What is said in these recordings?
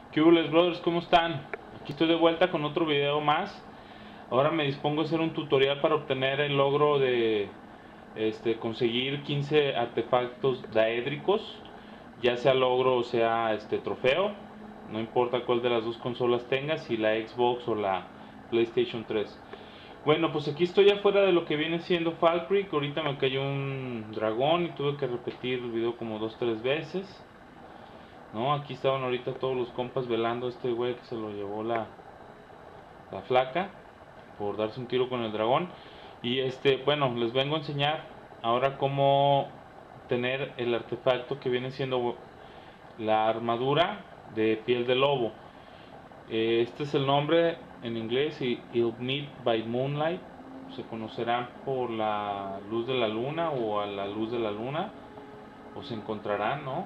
¿Qué hubo, brothers? ¿Cómo están? Aquí estoy de vuelta con otro video más. Ahora me dispongo a hacer un tutorial para obtener el logro de conseguir 15 artefactos daédricos, ya sea logro o sea trofeo. No importa cuál de las dos consolas tengas, si la Xbox o la PlayStation 3. Bueno, pues aquí estoy afuera de lo que viene siendo Fall Creek. Ahorita me cayó un dragón y tuve que repetir el video como 2-3 veces. No, aquí estaban ahorita todos los compas velando a este güey que se lo llevó la flaca por darse un tiro con el dragón. Y bueno, les vengo a enseñar ahora cómo tener el artefacto que viene siendo la armadura de piel de lobo. Este es el nombre en inglés, y You'll Meet by Moonlight. Se conocerán por la luz de la luna o a la luz de la luna, o se encontrarán, ¿no?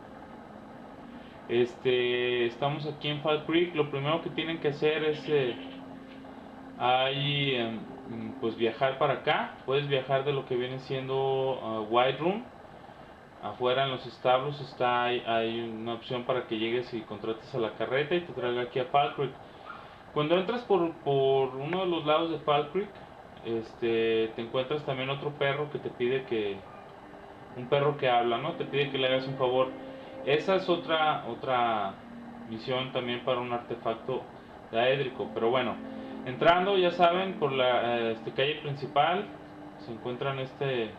Estamos aquí en Fall Creek. Lo primero que tienen que hacer es pues viajar para acá. Puedes viajar de lo que viene siendo White Room. Afuera en los establos hay una opción para que llegues y contrates a la carreta y te traiga aquí a Fall Creek. Cuando entras por uno de los lados de Fall Creek, te encuentras también otro perro que te pide un perro que habla, ¿no? Te pide que le hagas un favor. Esa es otra misión también para un artefacto daédrico. Pero bueno, entrando, ya saben, por la calle principal se encuentran este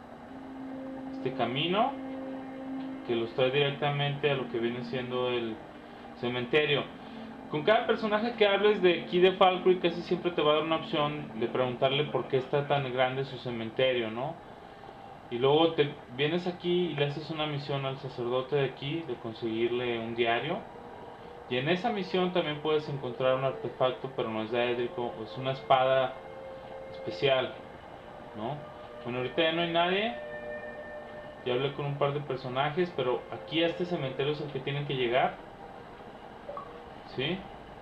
camino que los trae directamente a lo que viene siendo el cementerio. Con cada personaje que hables de aquí de Fall Creek, casi siempre te va a dar una opción de preguntarle por qué está tan grande su cementerio, ¿no? Y luego te vienes aquí y le haces una misión al sacerdote de aquí de conseguirle un diario. Y en esa misión también puedes encontrar un artefacto, pero no es daédrico, es una espada especial, ¿no? Bueno, ahorita ya no hay nadie. Ya hablé con un par de personajes, pero aquí a este cementerio es el que tienen que llegar, ¿sí?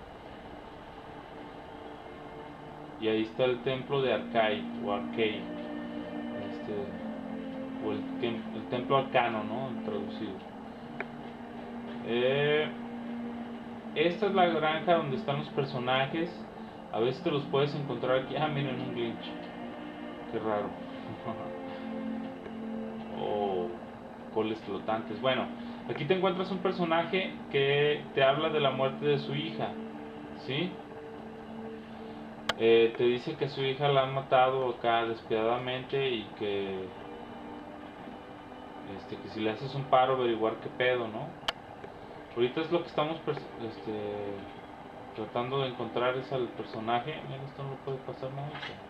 Y ahí está el templo de Arcade o Arcade, o el templo arcano, ¿no? Traducido. Esta es la granja donde están los personajes. A veces te los puedes encontrar aquí. Ah, miren, un glitch. Qué raro. O coles flotantes. Bueno, aquí te encuentras un personaje que te habla de la muerte de su hija, ¿sí? Te dice que su hija la han matado acá despiadadamente y que si le haces un paro averiguar qué pedo, ¿no? Ahorita es lo que estamos tratando de encontrar, es al personaje. Mira, esto no lo puede pasar nada.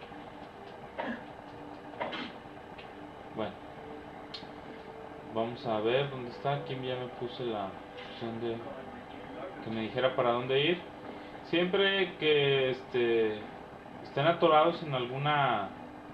Bueno, vamos a ver dónde está. Aquí ya me puse la opción de que me dijera para dónde ir. Siempre que estén atorados en alguna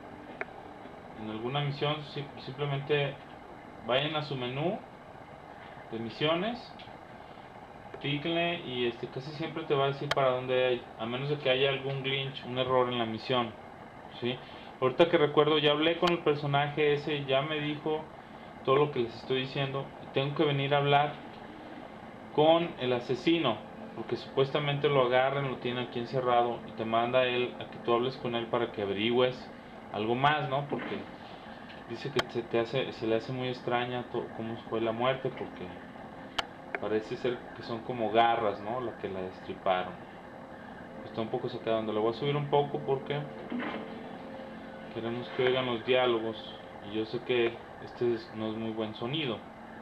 misión, simplemente vayan a su menú de misiones, clíquenle y casi siempre te va a decir para dónde hay, a menos de que haya algún glitch, un error en la misión, ¿sí? Ahorita que recuerdo, ya hablé con el personaje ese, ya me dijo todo lo que les estoy diciendo. Tengo que venir a hablar con el asesino, porque supuestamente lo agarran, lo tienen aquí encerrado y te manda él a que tú hables con él para que averigües algo más, ¿no? Porque dice que se le hace muy extraña cómo fue la muerte, porque parece ser que son como garras, ¿no? La que la destriparon. Está un poco sacando. Le voy a subir un poco porque queremos que oigan los diálogos. Y yo sé que no es muy buen sonido,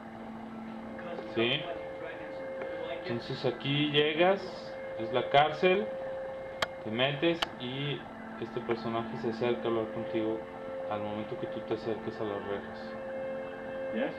¿sí? Entonces aquí llegas, es la cárcel, te metes y este personaje se acerca a hablar contigo al momento que tú te acerques a las rejas. Yes?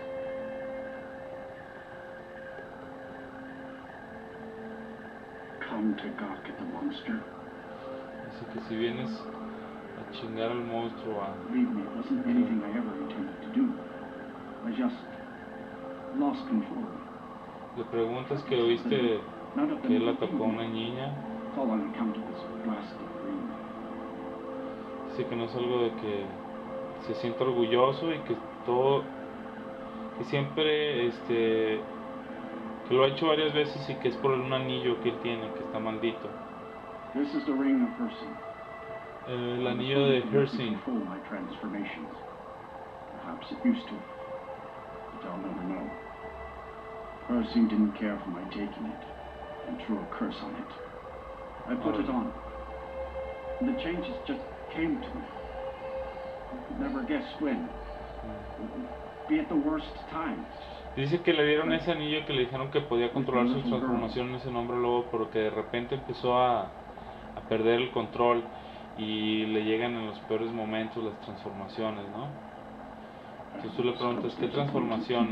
Come to gawk at the monster. Dice que si vienes a chingar al monstruo, Believe me, it wasn't anything I ever intended to do. I just lost control. Le preguntas que oíste que él atacó a una niña. It's all on account of this blasted dream. Dice que no es algo de que se sienta orgulloso y que todo, que siempre que lo ha hecho varias veces y que es por un anillo que él tiene, que está maldito. This is the ring of Hersing. El anillo de Hersing. Control my transformations. Perhaps it used to, but I'll never know. Hersing didn't care for my taking it and threw a curse on it. I put it on. And the changes just came to me. I could never guess when. Be at the worst times. Dice que le dieron ese anillo, que le dijeron que podía controlar sus transformaciones en hombre lobo, pero que de repente empezó a perder el control y le llegan en los peores momentos las transformaciones, ¿no? Entonces tú le preguntas, ¿qué transformaciones?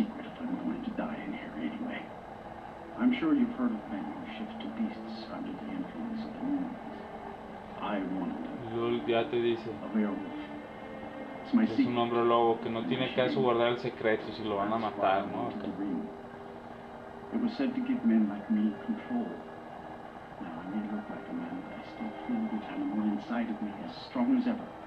I'm sure you've heard of men who shift to beasts under the influence of the moon. I wanted Y luego ya te dice, a werewolf. It's my es un secret. hombre lobo, que no tiene caso guardar el secreto si lo van a matar, ¿no? It was said to give men like me control. Now I may look like a man, but I still feel the animal inside of me as strong as ever.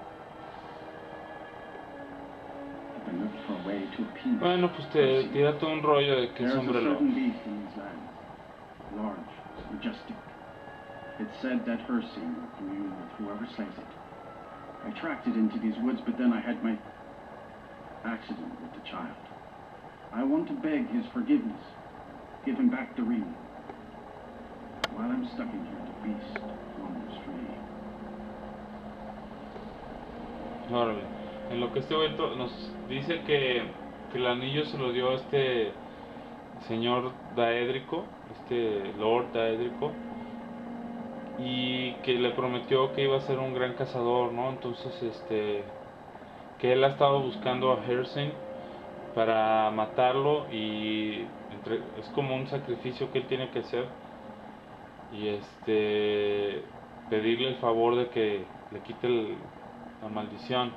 I've been looking for a way to appease. Bueno, pues te tira todo un rollo de que es There's a hombre lobo. certain beast in these lands, large, majestic. It's said that Hersing will commune with whoever slays it. I tracked it into these woods, but then I had my accident with the child. I want to beg his forgiveness. Give him back the ring. While I'm stuck in here, the beast wanders free. Órale. En lo que este güey nos dice que el anillo se lo dio este señor Daédrico, este Lord Daédrico, y que le prometió que iba a ser un gran cazador, ¿no? Entonces, que él ha estado buscando a Hersing para matarlo y es como un sacrificio que él tiene que hacer y pedirle el favor de que le quite la maldición,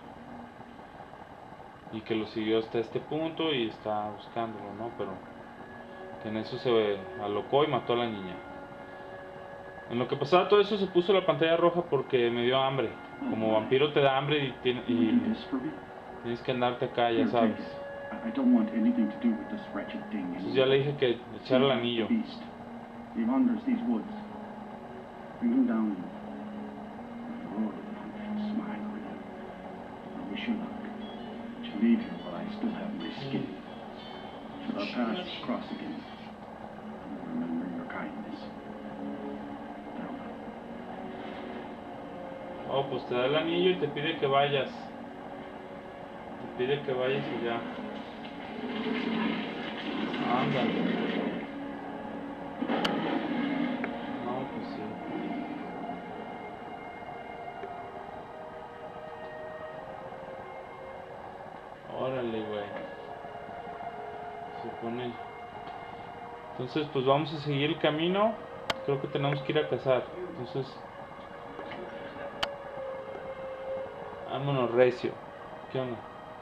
y que lo siguió hasta este punto y está buscándolo, ¿no? Pero que en eso se alocó y mató a la niña. En lo que pasaba todo eso se puso la pantalla roja porque me dio hambre. Como vampiro te da hambre y tienes que andarte acá, ya sabes. I don't want anything to do with this wretched thing. Entonces ya le dije que echara el anillo. He wanders these woods. Bring him down and roar with punch and smile with him. I wish you luck. To leave here while I still have my skin. Should our paths cross again, I will remember your kindness. Farewell. Oh, pues te da el anillo y te pide que vayas. Te pide que vayas y ya. Ándale. No, pues sí. Órale, güey. Se pone. Entonces, pues vamos a seguir el camino. Creo que tenemos que ir a cazar. Entonces, vámonos recio. ¿Qué onda?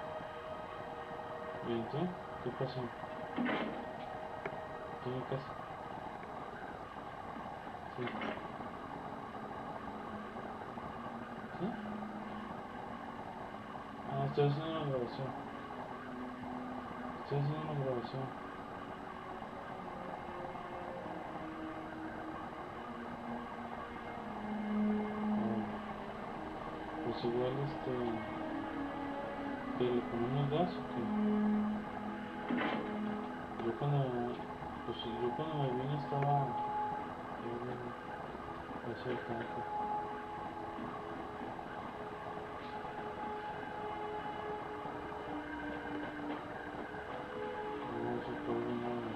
Bien, ¿tú? ¿Qué pasó? ¿Qué me pasa? Sí. ¿Sí? Ah, estoy haciendo una grabación. Estoy haciendo una grabación. Pues igual ¿qué, le ponemos gas o qué? Yo cuando me vine estaba hacia el tanque. No se puede nada.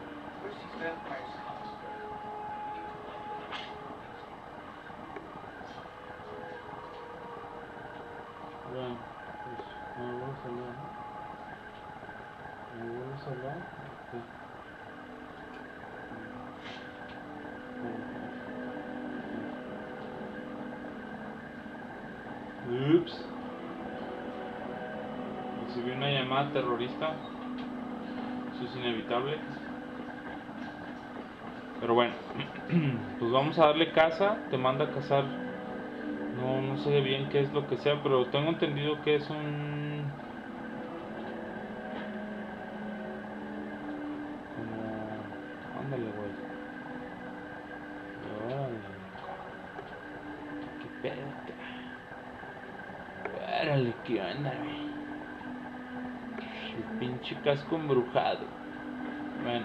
Bueno, pues me voy a salir, ¿no? Me voy a salir. Ups. Recibí una llamada terrorista. Eso es inevitable. Pero bueno, pues vamos a darle caza. Te manda a cazar. No sé bien qué es lo que sea, pero tengo entendido que es Ándale, güey. Órale. ¿Qué pedo? Órale, ¿qué onda, güey? El pinche casco embrujado. Bueno.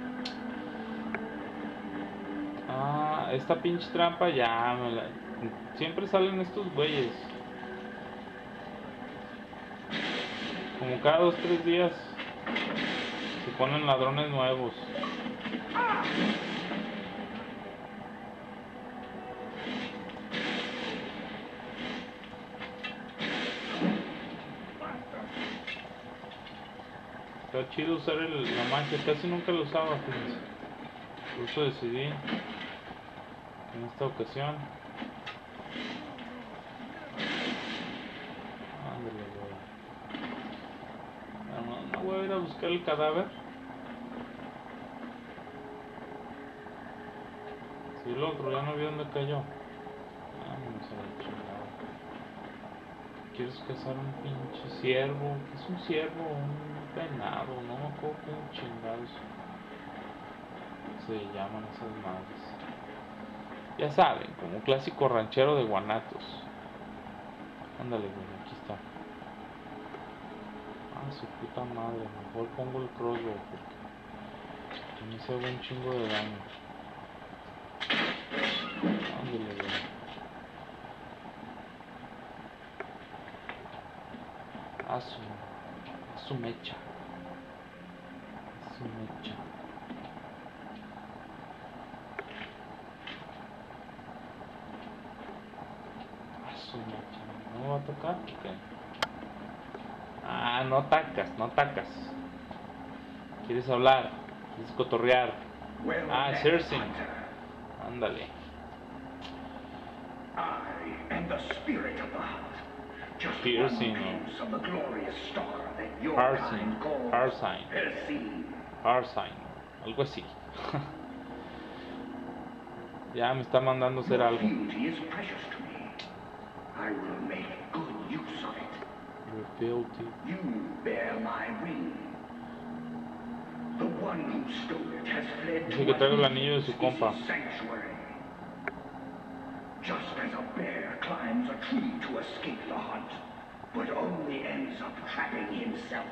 Ah, esta pinche trampa ya me la... Siempre salen estos güeyes. Como cada 2-3 días se ponen ladrones nuevos. Está chido usar la magia, casi nunca lo usaba, fíjense. Por eso decidí en esta ocasión. Ándale, güey. No voy a ir a buscar el cadáver. Si el otro ya no vi dónde cayó. Vámonos a la chingada. ¿Quieres cazar un pinche ciervo? ¿Qué es un ciervo? Un venado, no me acuerdo cómo chingados se llaman esas madres. Ya saben, como un clásico ranchero de Guanatos. Ándale, güey, aquí está. Ah, su puta madre, mejor pongo el crossbow porque me se hago un chingo de daño. Ándale, güey. A su mecha. A su mecha. A su mecha. ¿No me va a tocar? ¿Qué? Ah, no atacas. ¿Quieres hablar? ¿Quieres cotorrear? Ah, Cersei. Ándale. I am the spirit of the house. Just Cersei, one no. glimpse of the glorious star that your Parsine. kind calls Parsine. Persine. Parsine. Algo así. Ya me está mandando hacer Your algo. beauty is precious to me. I will make good use of it. Your fealty. You bear my ring. The one who stole it has fled Dice to que a traigo el anillo de su hidden compa. species sanctuary. Just as a bear climbs a tree to escape the hunt, but only ends up trapping himself.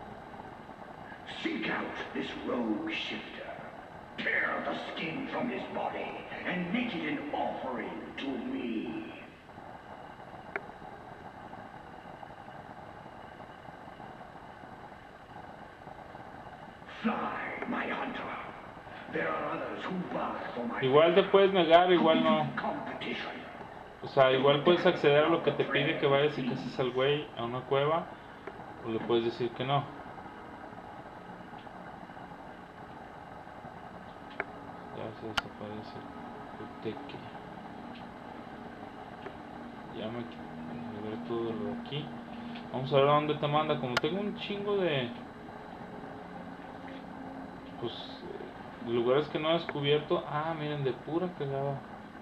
Seek out this rogue shifter, tear the skin from his body, and make it an offering to me. Fly, my hunter. There are others who bark for my Igual te puedes negar, igual no. competition. O sea, igual puedes acceder a lo que te pide que vayas y cases al güey a una cueva. O le puedes decir que no. Ya se desaparece el teque. Ya me ver todo lo de aquí. Vamos a ver a dónde te manda. Como tengo un chingo de... Pues... lugares que no he descubierto. Ah, miren, de pura cagada.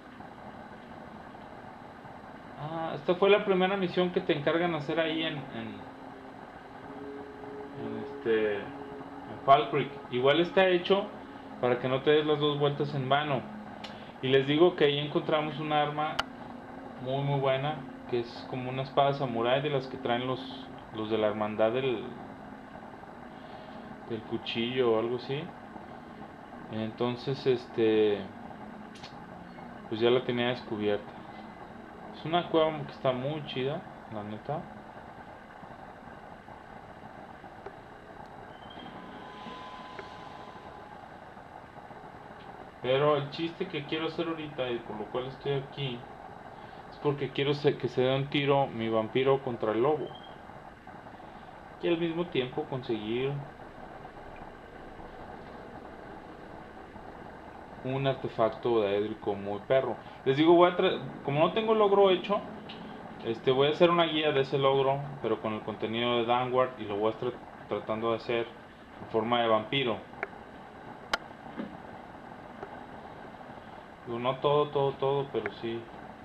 Ah, esta fue la primera misión que te encargan hacer ahí en Fall Creek. Igual está hecho para que no te des las dos vueltas en vano. Y les digo que ahí encontramos un arma muy buena, que es como una espada samurai de las que traen los de la hermandad del cuchillo o algo así. Entonces pues ya la tenía descubierta. Es una cueva que está muy chida, la neta. Pero el chiste que quiero hacer ahorita y por lo cual estoy aquí es porque quiero que se dé un tiro mi vampiro contra el lobo. Y al mismo tiempo conseguir un artefacto daédrico muy perro. Les digo, como no tengo logro hecho, voy a hacer una guía de ese logro, pero con el contenido de Downward, y lo voy a estar tratando de hacer en forma de vampiro. Digo, no todo, pero sí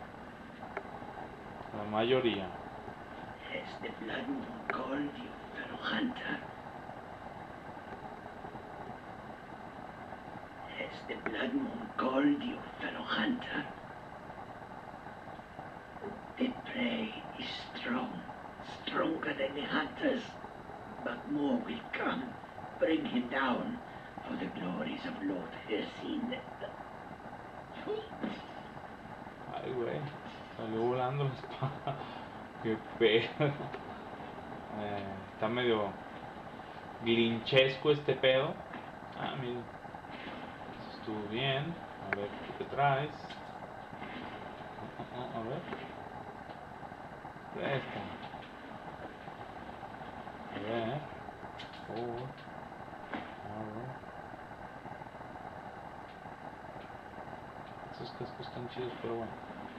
la mayoría. Has the blood moon called you, fellow hunter? the Blood Moon called you, fellow hunter? The prey is strong, stronger than the hunters. But more will come. Bring him down for the glories of Lord Hercine. Ay, güey. Salió volando la espada. Qué pedo. Está medio glinchesco este pedo. Ah, mira. Eso estuvo bien. A ver qué te traes. A ver. Presta. A ver. Oh. Esos cascos están chidos, pero bueno.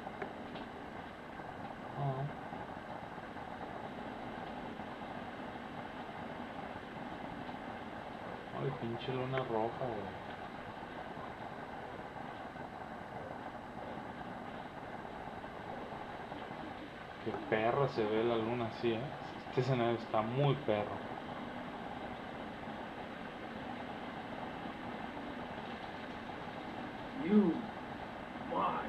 Ay, pinche luna roja, güey. Qué perra se ve la luna así, Este escenario está muy perro. You? Why?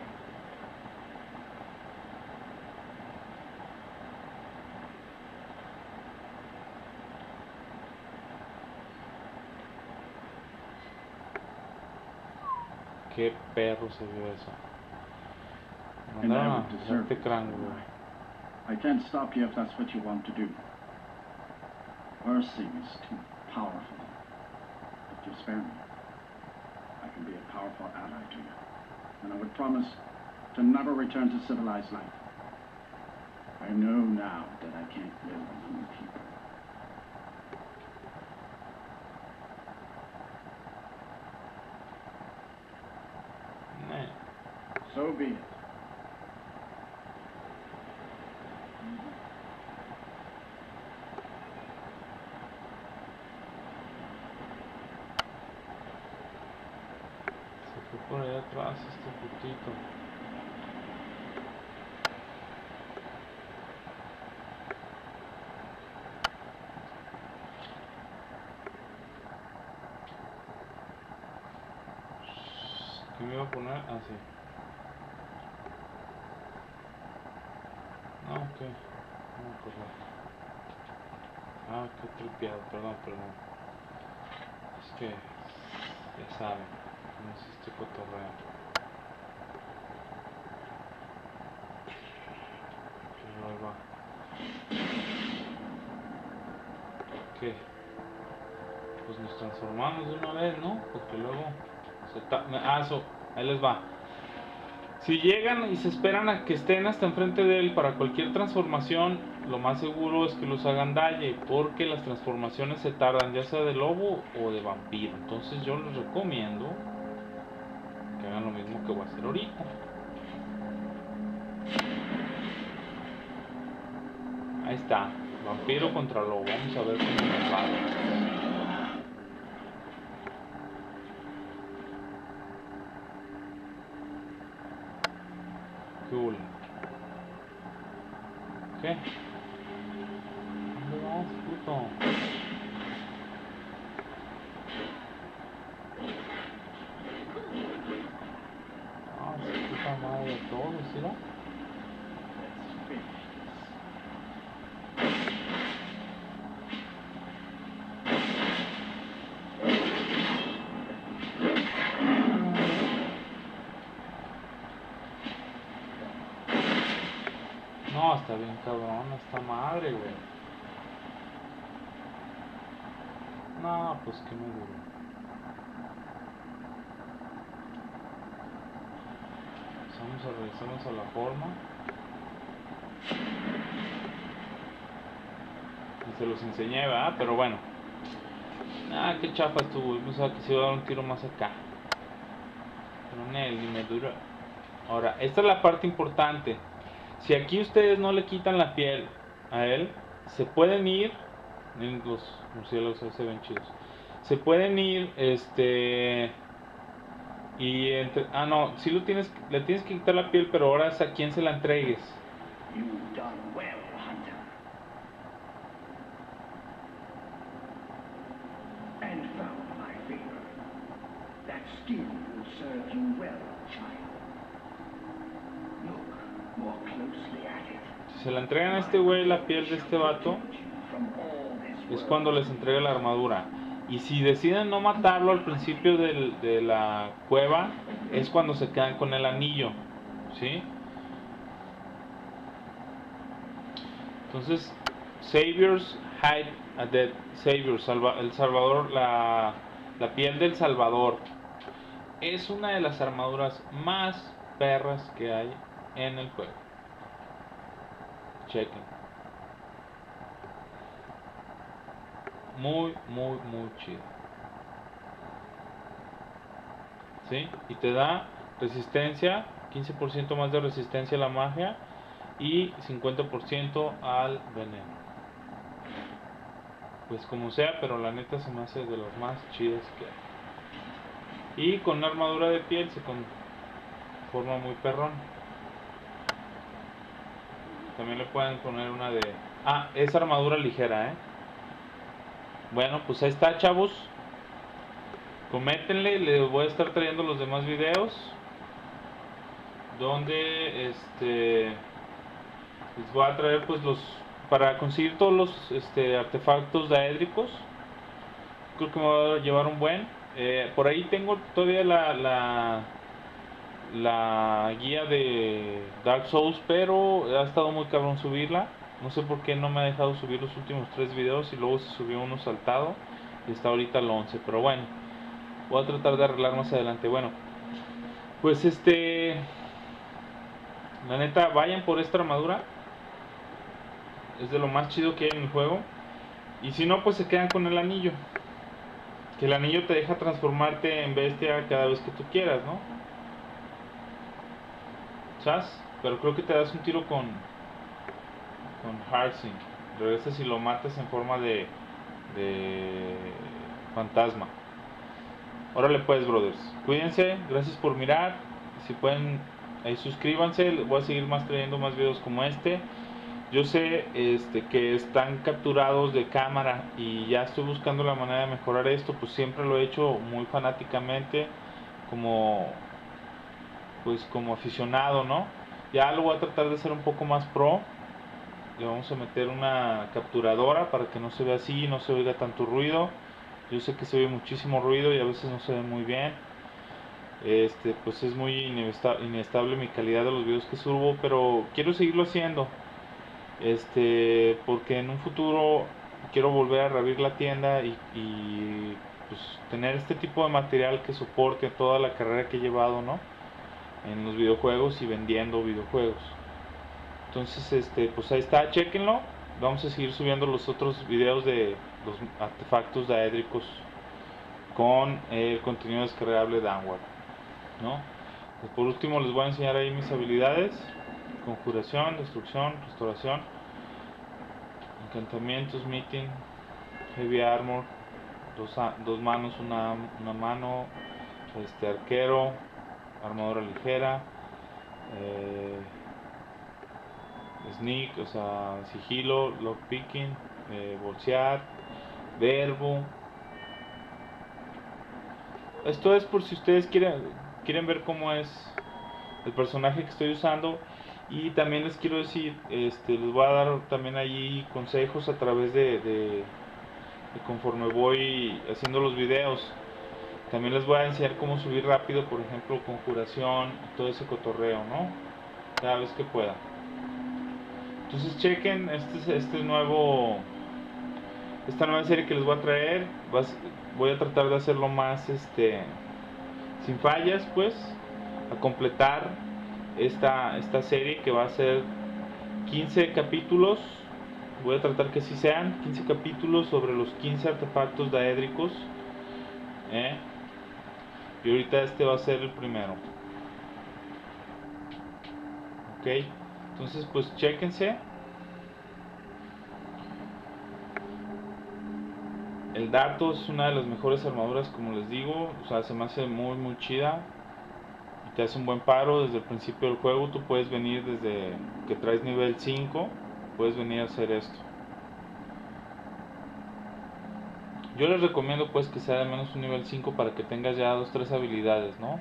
Qué perro se vio eso. And I Mandaron would a deserve este it, cráneo, wouldn't güey. I can't stop you if that's what you want to do. Ersing is too powerful. If you spare me, I can be a powerful ally to you. And I would promise to never return to civilized life. I know now that I can't live among people. Nah. So be it. Se fue por allá atrás este putito. ¿Qué me iba a poner? Ah, sí. No, ok. No, pues no. Ah, qué tripeado, perdón. Es que, ya saben, no es este cotorreo. Pero ahí va. ¿Qué? Pues nos transformamos de una vez, ¿no? Porque luego ahí les va. Si llegan y se esperan a que estén hasta enfrente de él para cualquier transformación, lo más seguro es que los hagan daño, porque las transformaciones se tardan, ya sea de lobo o de vampiro. Entonces yo les recomiendo que hagan lo mismo que voy a hacer ahorita. Ahí está, vampiro contra lobo. Vamos a ver cómo nos va. Cool. ¿Qué? ¿Dónde vas, puto? Ah, esa puta madre de todos, ¿sí? ¿No? No, está bien cabrón esta madre, güey. No, pues que me duro. Vamos a regresarnos a la forma. Y se los enseñé, ¿verdad? Pero bueno. Ah, qué chafa estuvo. Yo pensaba que se iba a dar un tiro más acá. Pero ni me duró. Ahora, esta es la parte importante. Si aquí ustedes no le quitan la piel a él, se pueden ir. Miren, los murciélagos se ven chidos. Se pueden ir, y no, sí le tienes que quitar la piel, pero ahora es a quien se la entregues. You've done well, hunter. And found my favor. That skin will serve you well, child. Look more closely at it. Si se la entregan a este güey la piel de este vato, es cuando les entrega la armadura. Y si deciden no matarlo al principio de la cueva, es cuando se quedan con el anillo, ¿sí? Entonces, Saviors hide a dead. Savior, el Salvador, la piel del Salvador. Es una de las armaduras más perras que hay en el juego. Chequen. Muy chida. ¿Sí? Y te da resistencia, 15% más de resistencia a la magia y 50% al veneno. Pues como sea, pero la neta se me hace de los más chidas que hay. Y con una armadura de piel se conforma muy perrón. También le pueden poner una de... Ah, es armadura ligera, Bueno, pues ahí está, chavos. Coméntenle, les voy a estar trayendo los demás videos donde les voy a traer pues para conseguir todos los artefactos daédricos. Creo que me va a llevar un buen. Por ahí tengo todavía la guía de Dark Souls, pero ha estado muy cabrón subirla. No sé por qué no me ha dejado subir los últimos 3 videos y luego se subió uno saltado y está ahorita el 11, pero bueno, voy a tratar de arreglar más adelante. Bueno, pues la neta, vayan por esta armadura. Es de lo más chido que hay en el juego. Y si no, pues se quedan con el anillo. Que el anillo te deja transformarte en bestia cada vez que tú quieras, ¿no? ¿Sabes? Pero creo que te das un tiro con Harsing. Regresas y lo matas en forma de fantasma. Órale pues, brothers. Cuídense, gracias por mirar. Si pueden, ahí suscríbanse. Voy a seguir trayendo más videos como este. Yo sé que están capturados de cámara y ya estoy buscando la manera de mejorar esto. Pues siempre lo he hecho muy fanáticamente, como aficionado, ¿no? Ya lo voy a tratar de hacer un poco más pro. Le vamos a meter una capturadora para que no se vea así, no se oiga tanto ruido. Yo sé que se oye muchísimo ruido y a veces no se ve muy bien. Pues es muy inestable mi calidad de los videos que subo, pero quiero seguirlo haciendo. Porque en un futuro quiero volver a reabrir la tienda y pues tener este tipo de material que soporte toda la carrera que he llevado, ¿no? En los videojuegos y vendiendo videojuegos. Entonces, pues ahí está, chequenlo. Vamos a seguir subiendo los otros videos de los artefactos daédricos con el contenido descargable de Downward, ¿no? Pues por último les voy a enseñar ahí mis habilidades: conjuración, destrucción, restauración, encantamientos, meeting, heavy armor, dos manos, una mano, arquero, armadura ligera, sneak, o sea, sigilo, lockpicking, bolsear, verbo. Esto es por si ustedes quieren ver cómo es el personaje que estoy usando. Y también les quiero decir, les voy a dar también allí consejos a través de conforme voy haciendo los videos. También les voy a enseñar cómo subir rápido, por ejemplo, conjuración y todo ese cotorreo, ¿no? Cada vez que pueda. Entonces chequen esta nueva serie que les voy a traer. Voy a tratar de hacerlo más sin fallas, pues, a completar esta serie, que va a ser 15 capítulos. Voy a tratar que así sean 15 capítulos sobre los 15 artefactos daédricos, y ahorita va a ser el primero. Ok, entonces pues chéquense. El Dato es una de las mejores armaduras, como les digo. O sea, se me hace muy chida y te hace un buen paro desde el principio del juego. Tú puedes venir desde que traes nivel 5, puedes venir a hacer esto. Yo les recomiendo pues que sea de menos un nivel 5 para que tengas ya 2-3 habilidades, ¿no?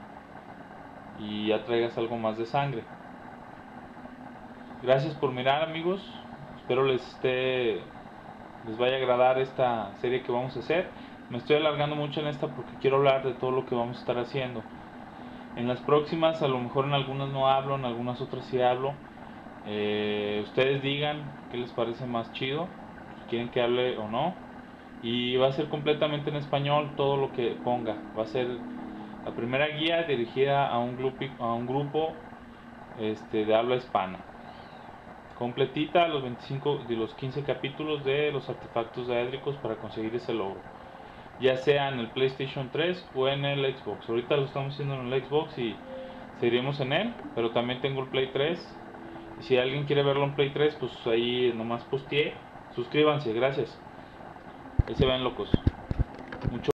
Y ya traigas algo más de sangre. Gracias por mirar, amigos. Espero les vaya a agradar esta serie que vamos a hacer. Me estoy alargando mucho en esta porque quiero hablar de todo lo que vamos a estar haciendo. En las próximas, a lo mejor en algunas no hablo, en algunas otras sí hablo. Ustedes digan qué les parece más chido, si quieren que hable o no. Y va a ser completamente en español todo lo que ponga. Va a ser la primera guía dirigida a un grupo de habla hispana. Completita los 25 de los 15 capítulos de los artefactos daédricos para conseguir ese logro. Ya sea en el PlayStation 3 o en el Xbox. Ahorita lo estamos haciendo en el Xbox y seguiremos en él, pero también tengo el Play 3. Y si alguien quiere verlo en Play 3, pues ahí nomás posteé. Suscríbanse, gracias. Ahí se ven locos.